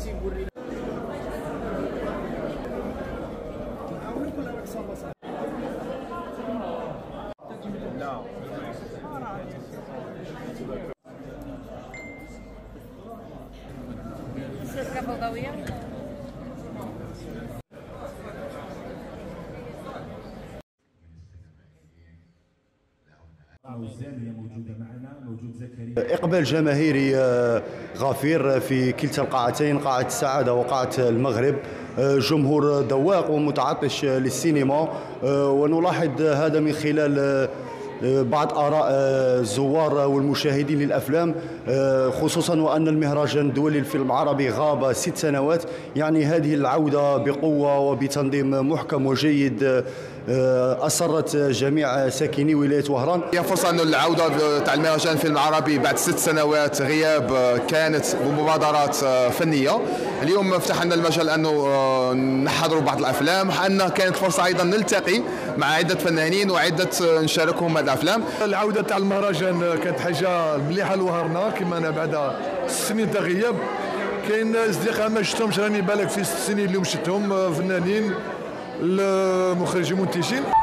إقبال جماهيري غفير في كلتا القاعتين، قاعة السعادة وقاعة المغرب. جمهور ذواق ومتعطش للسينما، ونلاحظ هذا من خلال بعض آراء الزوار والمشاهدين للأفلام، خصوصا وأن المهرجان الدولي للفيلم العربي غاب 6 سنوات. يعني هذه العودة بقوة وبتنظيم محكم وجيد أسرت جميع ساكني ولاية وهران. هي فرصة أن العودة تاع المهرجان الفيلم العربي بعد 6 سنوات غياب كانت بمبادرات فنية. اليوم فتح لنا المجال أنه نحضروا بعض الأفلام، أنها كانت فرصة أيضا نلتقي مع عدة فنانين وعدة نشاركهم هذه الأفلام. العودة تاع المهرجان كانت حاجة مليحة لوهرنا، كما أنا بعد 6 سنين تاع غياب. كاين أصدقاء ما شفتهمش راني بالك في 6 سنين اليوم شفتهم، فنانين المخرجين منتجين.